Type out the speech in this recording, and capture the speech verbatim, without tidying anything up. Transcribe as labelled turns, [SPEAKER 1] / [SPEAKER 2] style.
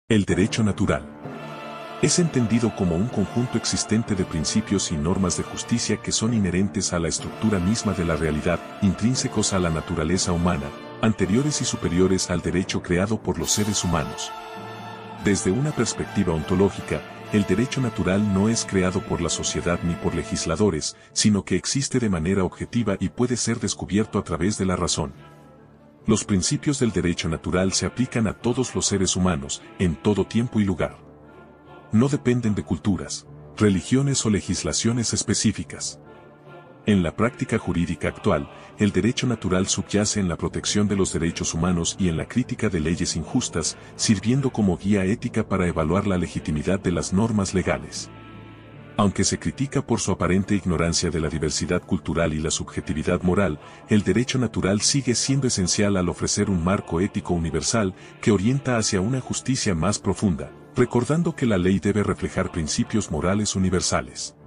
[SPEAKER 1] El derecho natural es entendido como un conjunto existente de principios y normas de justicia que son inherentes a la estructura misma de la realidad, intrínsecos a la naturaleza humana, anteriores y superiores al derecho creado por los seres humanos. Desde una perspectiva ontológica, el derecho natural no es creado por la sociedad ni por legisladores, sino que existe de manera objetiva y puede ser descubierto a través de la razón. Los principios del derecho natural se aplican a todos los seres humanos, en todo tiempo y lugar. No dependen de culturas, religiones o legislaciones específicas. En la práctica jurídica actual, el derecho natural subyace en la protección de los derechos humanos y en la crítica de leyes injustas, sirviendo como guía ética para evaluar la legitimidad de las normas legales. Aunque se critica por su aparente ignorancia de la diversidad cultural y la subjetividad moral, el derecho natural sigue siendo esencial al ofrecer un marco ético universal que orienta hacia una justicia más profunda, recordando que la ley debe reflejar principios morales universales.